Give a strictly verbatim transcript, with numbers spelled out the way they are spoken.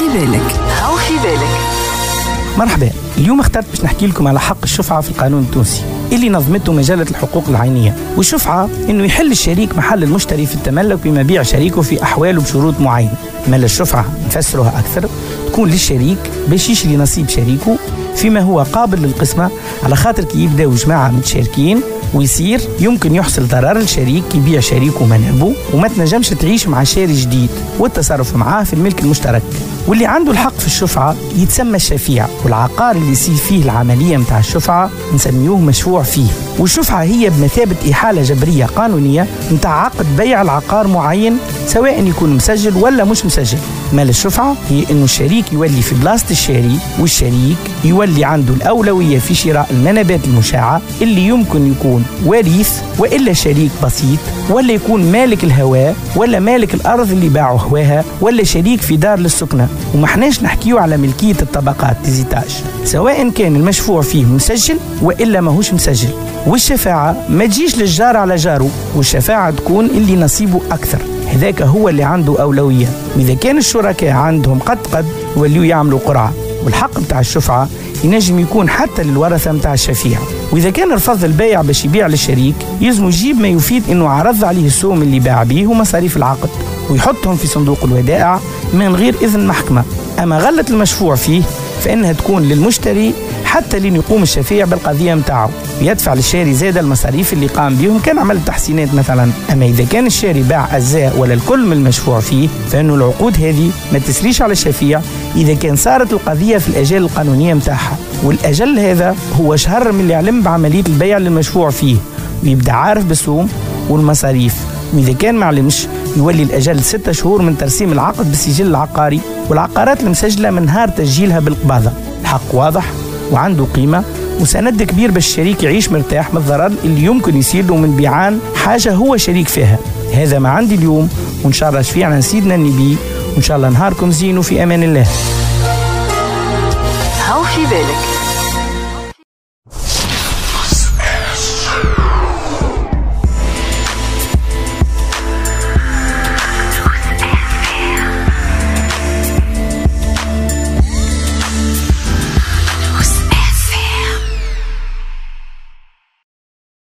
بالك. هاو في بالك. مرحبا. اليوم اخترت باش نحكي لكم على حق الشفعة في القانون التونسي اللي نظمته مجلة الحقوق العينية. والشفعة انه يحل الشريك محل المشتري في التملك بمبيع شريكه في احوال وبشروط معينة. مال الشفعة نفسرها اكثر تكون للشريك باش يشري نصيب شريكه فيما هو قابل للقسمة، على خاطر كي يبداو جماعة متشاركين ويصير يمكن يحصل ضرر الشريك كي يبيع شريكه منهبه وما تنجمش تعيش مع شاري جديد والتصرف معاه في الملك المشترك. واللي عنده الحق في الشفعة يتسمى الشفيع، والعقار اللي يصير فيه العملية متاع الشفعة نسميوه مشفوع فيه. والشفعة هي بمثابة إحالة جبرية قانونية متاع عقد بيع العقار معين سواء يكون مسجل ولا مش مسجل. مال الشفعة هي إنه الشريك يولي في بلاصة الشاري، والشريك يولي عنده الأولوية في شراء المنابات المشاعة اللي يمكن يكون وريث وإلا شريك بسيط، ولا يكون مالك الهواء ولا مالك الأرض اللي باعوا هواها، ولا شريك في دار للسكنة. وما احناش نحكيو على ملكية الطبقات ديزيتاج، سواء كان المشفوع فيه مسجل وإلا ماهوش مسجل. والشفاعة ما تجيش للجار على جاره، والشفاعة تكون اللي نصيبه أكثر، هذاك هو اللي عنده أولوية. وإذا كان الشركاء عندهم قد قد يوليو يعملوا قرعة. والحق متاع الشفعة ينجم يكون حتى للورثة متاع الشفيع. وإذا كان رفض البيع باش يبيع للشريك يلزم يجيب ما يفيد إنه عرض عليه السوم اللي باع به ومصاريف العقد ويحطهم في صندوق الودائع من غير إذن محكمة. أما غلة المشفوع فيه فإنها تكون للمشتري حتى لين يقوم الشفيع بالقضية متاعه ويدفع للشاري زاد المصاريف اللي قام بهم كان عمل تحسينات مثلا. أما إذا كان الشاري باع أجزاء ولا الكل من المشفوع فيه فإنه العقود هذه ما تسريش على الشفيع إذا كان صارت القضية في الأجال القانونية متاعها. والأجل هذا هو شهر من اللي يعلم بعملية البيع للمشفوع فيه ويبدأ عارف بالسوم والمصاريف. وإذا كان معلمش يولي الأجل ستة شهور من ترسيم العقد بالسجل العقاري والعقارات المسجلة من نهار تسجيلها بالقباضة. الحق واضح وعنده قيمة وسند كبير باش الشريك يعيش مرتاح من الضرر اللي يمكن يصير له من بيعان حاجة هو شريك فيها. هذا ما عندي اليوم، وإن شاء الله شفيعنا نسيدنا النبي، وإن شاء الله نهاركم زين وفي أمان الله. هاو في بالك.